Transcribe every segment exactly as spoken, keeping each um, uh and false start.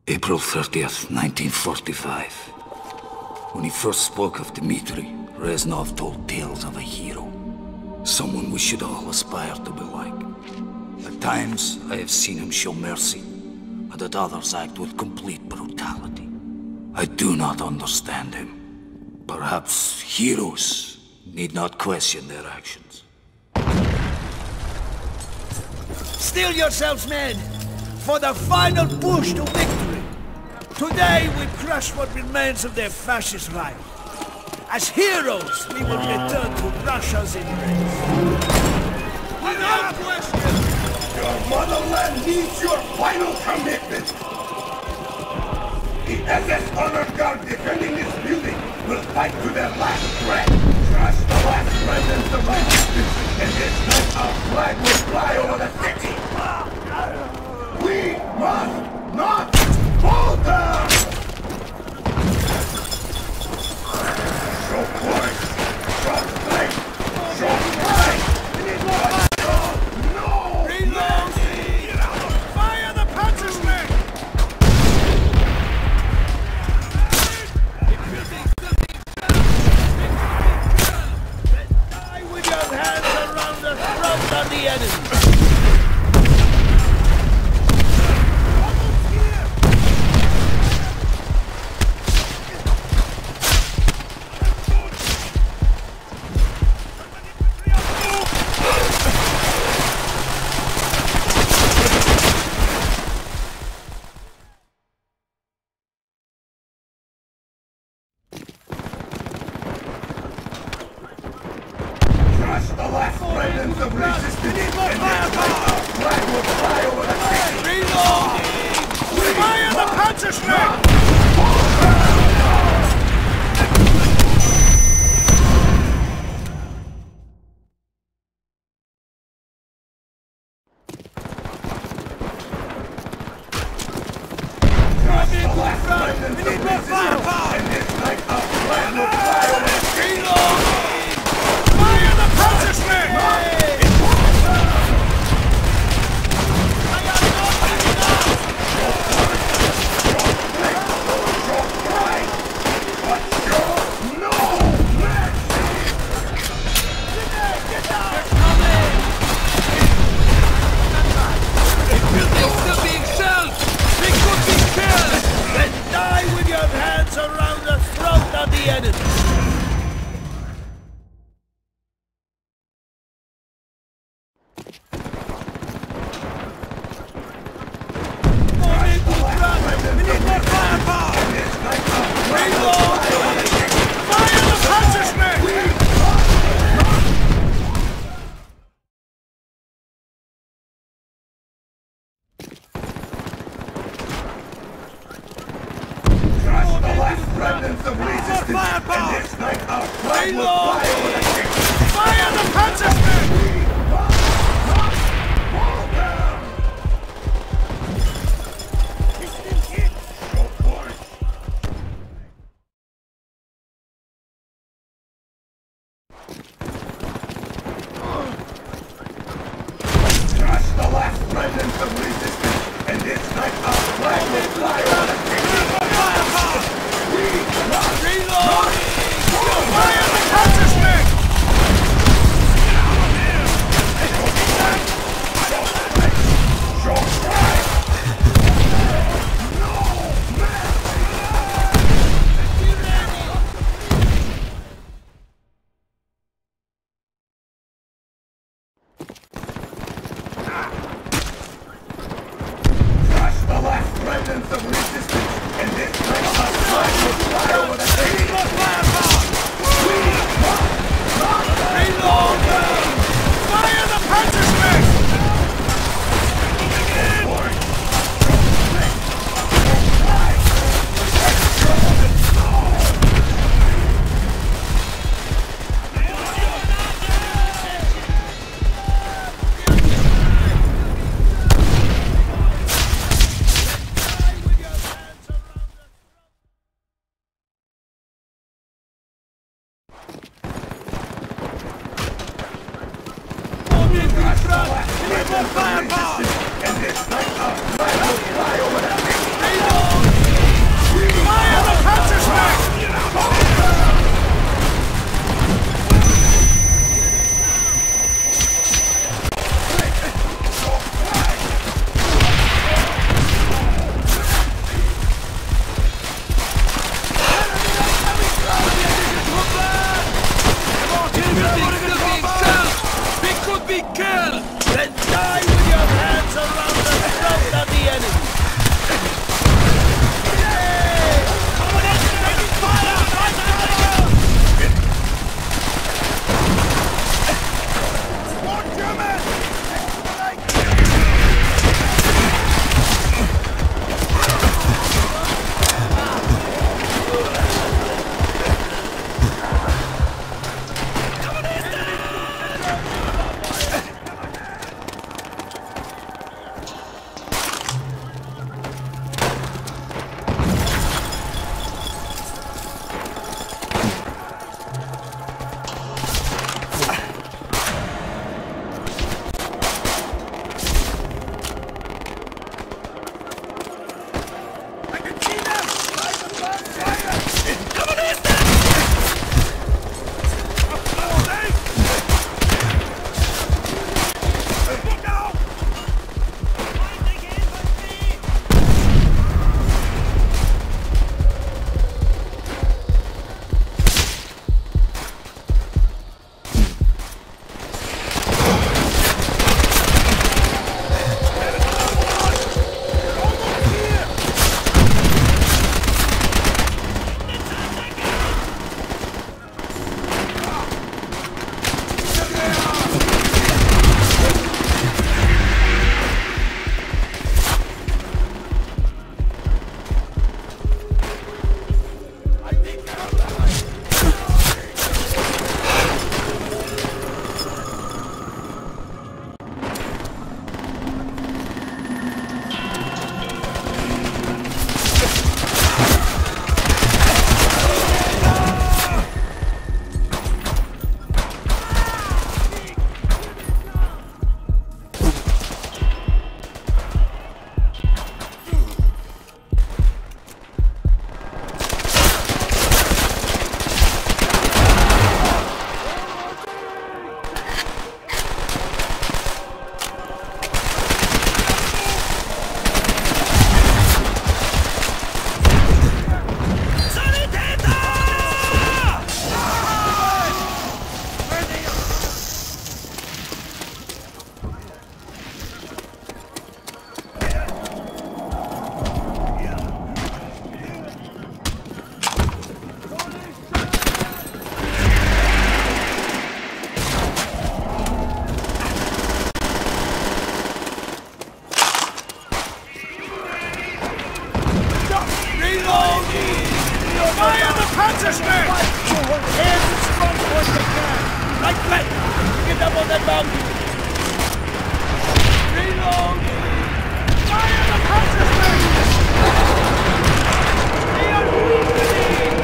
April thirtieth, nineteen forty-five. When he first spoke of Dmitri, Reznov told tales of a hero. Someone we should all aspire to be like. At times, I have seen him show mercy, and at others act with complete brutality. I do not understand him. Perhaps heroes need not question their actions. Steel yourselves, men, for the final push to victory. Today we crush what remains of their fascist life. As heroes, we will return to Russia's embrace. Without question! Your motherland needs your final commitment! The S S Honor Guard defending this building will fight to their last breath! Crush the last remnants of resistance, and this night our flag will fly over the city! We must not falter! Show force! Show strength! Show fight! No! Reload! Fire the Panzerschreck! Die with your hands around the throat of the enemy! Firepower! And this night our flag will fly over the city! get up on that mountain! Reload! Fire the consistent! They are weakening!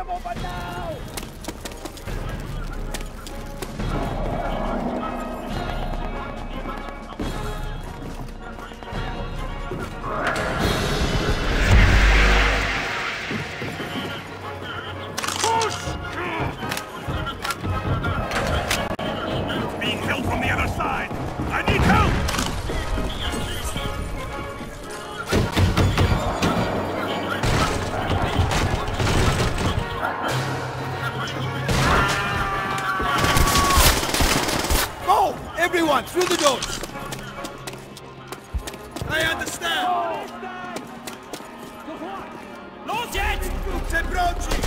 them over now! Being held from the other side! I need help! Go! Everyone, through the doors! I understand! Los jetzt! Tutte broci!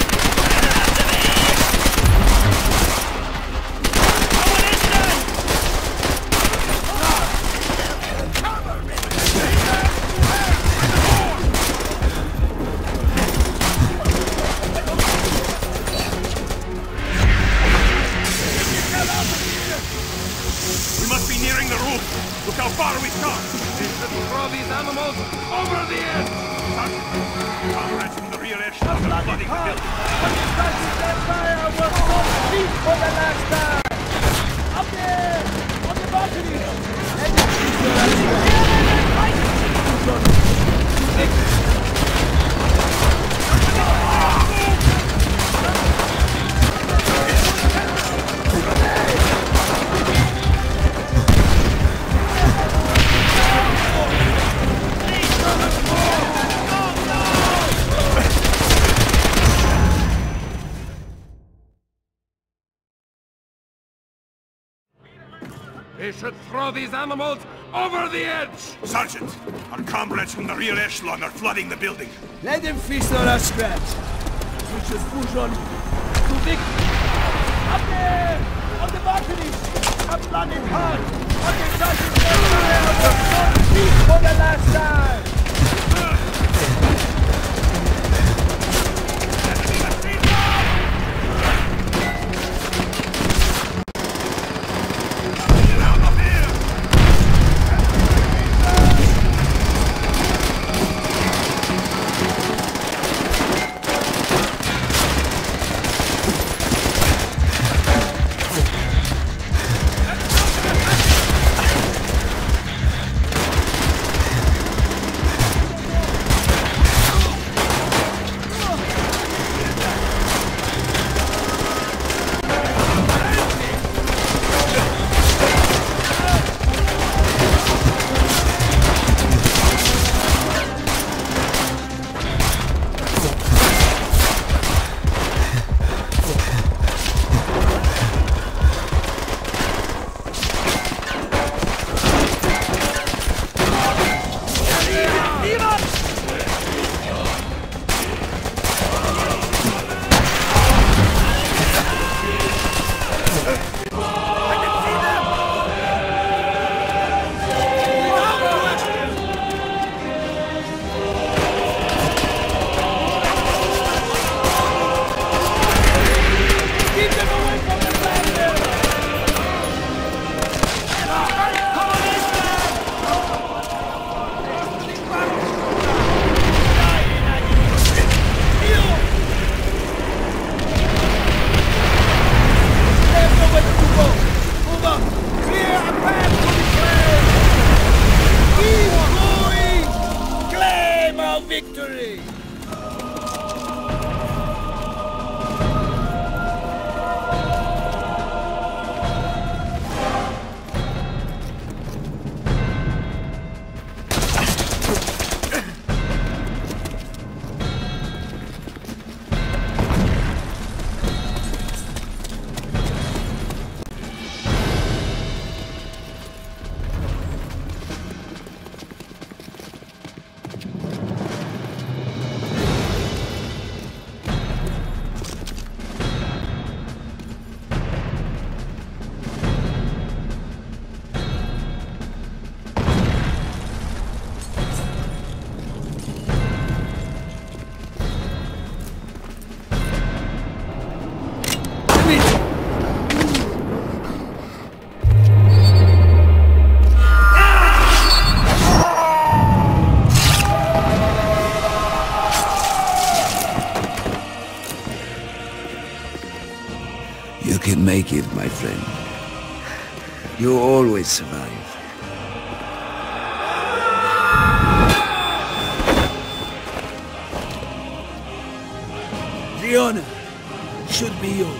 We must be nearing the roof. Look how far we've come. We should throw these animals over the edge! Comrades from the rear edge of the flooding the building. Fire will compete for the last time! Up there! On the balcony! We should throw these animals over the edge! Sergeant, our comrades from the rear echelon are flooding the building. Let them feast on our scraps. We should push on to victory. Up there! On the balcony! A bloody heart! On the Sergeant's fire will compete for the last time! can make it, my friend. You always survive. The honor should be yours.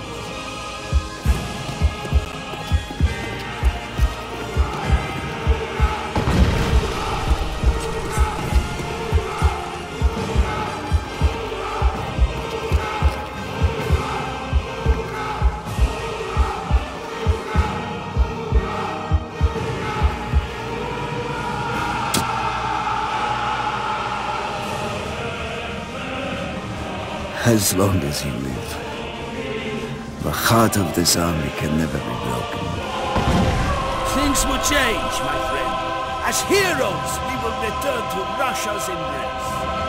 As long as you live, the heart of this army can never be broken. Things will change, my friend. As heroes, we will return to Russia's embrace.